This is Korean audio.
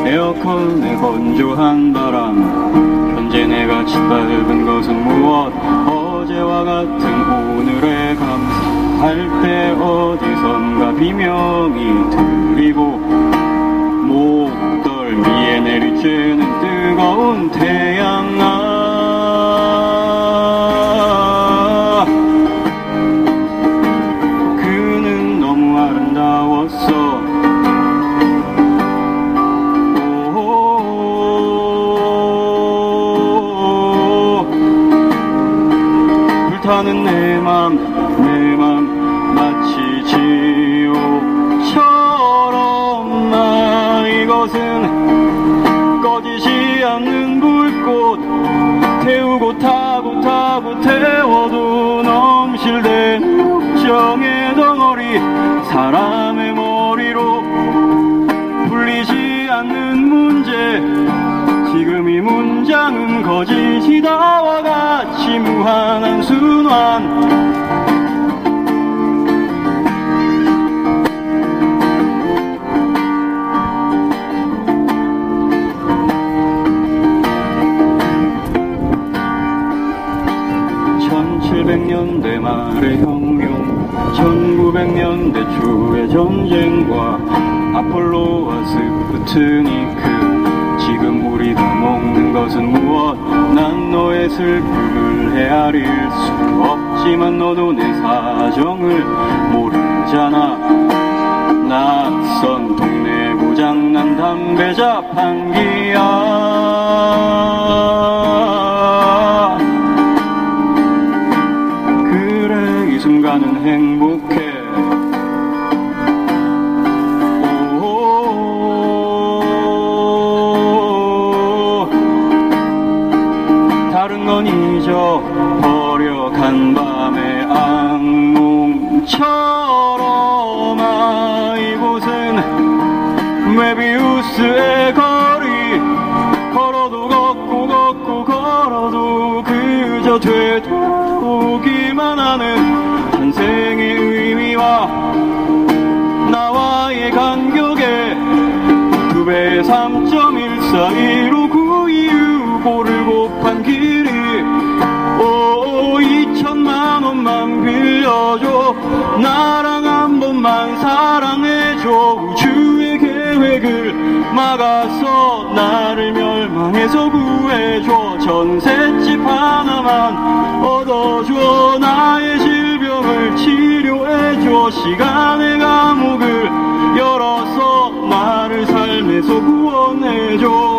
에어컨의 건조한 바람, 현재 내가 짓밟은 것은 무엇? 어제와 같은 오늘의 감사할 때 어디선가 비명이 들리고 목덜미에 내리쬐는 뜨거운 태양아, 그는 너무 아름다웠어. 불타는 내 맘 마치 지옥처럼. 이것은 꺼지지 않는 불꽃, 태우고 타고 태워도 넘실대는 걱정의 덩어리, 사람의 머리로 풀리지 않는 문제. 지금 이 문장은 거짓이다와 같이 무한한 순환. (1700년대) 말의 혁명, 1900년대 초의 전쟁과 아폴로와 스푸트니크. 지금 우리가 먹는 것은 무엇? 난 너의 슬픔을 헤아릴 수 없지만 너도 내 사정을 모르잖아. 낯선 동네 고장난 담배 자판기야. 그래, 이 순간은 행복해. 다른 건 잊어버려 간밤의 악몽처럼. 이곳은 메비우스의 거리, 걸어도 걷고 걸어도 그저 되돌아오기만 하는 탄생의 의미와 나와의 간격의 2배의 3.1 사이로 그 이유 고를 곱한 길이. 2천만 원만 빌려줘, 나랑 한 번만 사랑해줘. 우주의 계획을 막아서 나를 멸망해서 구해줘. 전셋집 하나만 얻어줘, 나의 질병을 치료해줘. 시간의 감옥을 열어서 나를 삶에서 구원해줘.